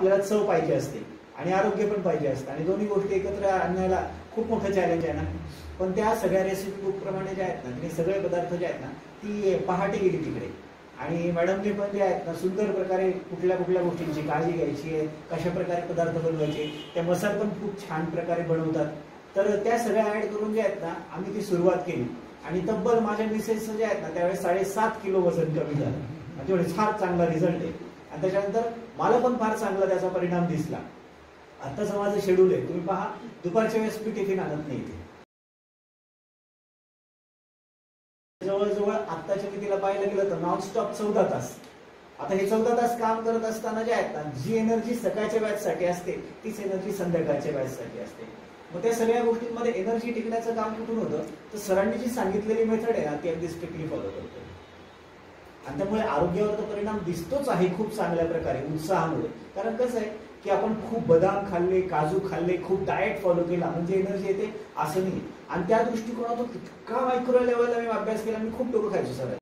आपल्याला चव पाहिजे असते आणि आरोग्य पण पाहिजे असतं आणि दोन्ही गोष्टी एकत्र आणण्याला खूप मोठं चॅलेंज आहे ना. पण त्या सगळ्या रेसिपी बुक प्रमाणे ज्या आहेत ना, ते सगळे पदार्थ जे आहेत ना, ती पहाटे गेली तिकडे आणि मॅडमने पण जे आहेत ना सुंदर प्रकारे कुठल्या कुठल्या गोष्टींची काळजी घ्यायची आहे, कशा प्रकारे पदार्थ बनवायचे, त्या मसाले पण खूप छान प्रकारे बनवतात. तर त्या सगळ्या ऍड करून जे आहेत ना आम्ही ती सुरुवात केली आणि तब्बल माझ्या मिसेसचं जे आहेत ना त्यावेळेस 7.5 किलो वजन कमी झालं. म्हणजे फार चांगला रिझल्ट आहे आणि त्याच्यानंतर मला पण फार चांगला त्याचा परिणाम दिसला. आत्ताचं माझं शेड्यूल आहे, तुम्ही पहा, दुपारच्या वेळेस मी टिफिन आणत नाही इथे. जवळजवळ आत्ताच्या मी तिला पाहायला गेलं तर नॉनस्टॉप 14 तास. आता हे 14 तास काम करत असताना जे आहेत ना, जी एनर्जी सकाळच्या बॅचसाठी असते तीच एनर्जी संध्याकाळच्या बॅचसाठी असते. मग त्या सगळ्या गोष्टींमध्ये एनर्जी टिकण्याचं काम कुठून होतं, तर सरांनी जी सांगितलेली मेथड आहे ना ती अगदी स्ट्रिक्टली फॉलो करतो आणि त्यामुळे आरोग्यावर तर परिणाम दिसतोच आहे खूप चांगल्या प्रकारे, उत्साहामुळे. कारण कसं आहे की आपण खूप बदाम खाल्ले, काजू खाल्ले, खूप डाएट फॉलो केला म्हणजे एनर्जी येते असं नाही. आणि त्या दृष्टिकोनातून इतका मायक्रो लेवलला मी अभ्यास केला, मी खूप डोकं खायचो सर.